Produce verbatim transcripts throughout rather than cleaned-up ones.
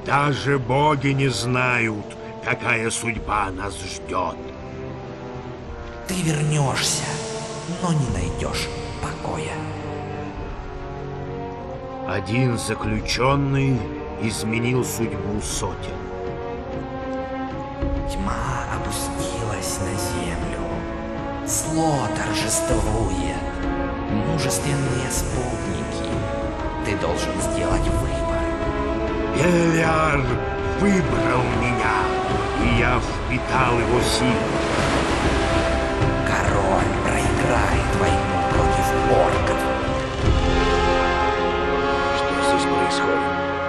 Даже боги не знают, какая судьба нас ждет. Ты вернешься, но не найдешь покоя. Один заключенный изменил судьбу сотен. Тьма опустилась на землю. Зло торжествует. Мужественные спутники. Ты должен сделать выбор. Белиар выбрал меня, и я впитал его силу. Король проиграет войну против орков. Что здесь происходит?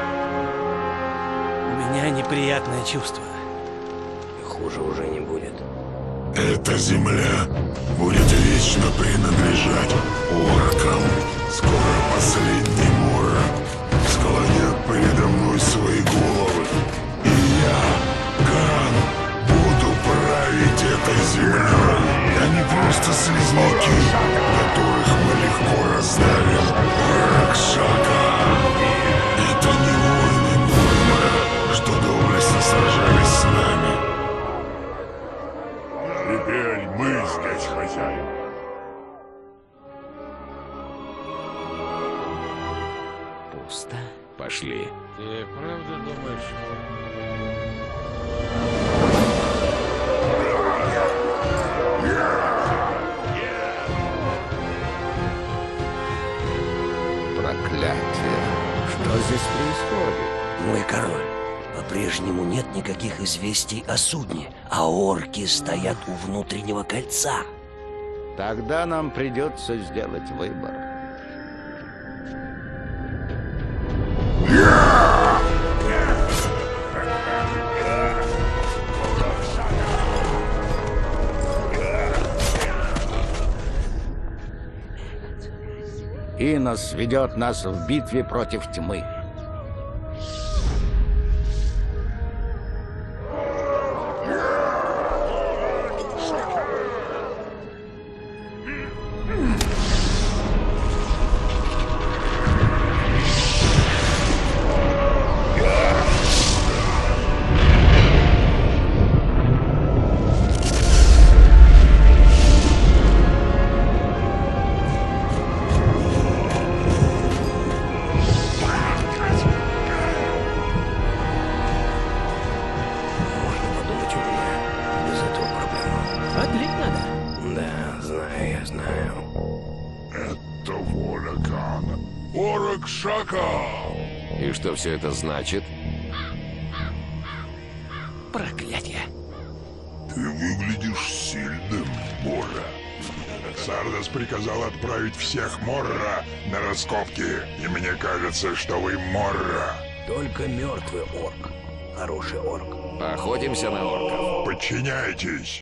У меня неприятное чувство. Хуже уже не будет. Эта земля будет вечно принадлежать оркам. Скоро последний морок склонят передо мной свои головы. И я, Кан, буду править этой землей. Они просто слизняки, которых мы легко раздавим. Ракшака. Это не воины Мурмы, что доблестно сражались с нами. Теперь мы здесь хозяин. Пусто. Пошли. Ты правда думаешь? Проклятие. Что здесь происходит? Мой король, по-прежнему нет никаких известий о судне, а орки стоят у внутреннего кольца. Тогда нам придется сделать выбор. Инос ведет нас в битве против тьмы. И что все это значит? Проклятие. Ты выглядишь сильным, Морра. Сардас приказал отправить всех Морра на раскопки. И мне кажется, что вы Морра. Только мертвый орк. Хороший орк. Охотимся на орков. Подчиняйтесь.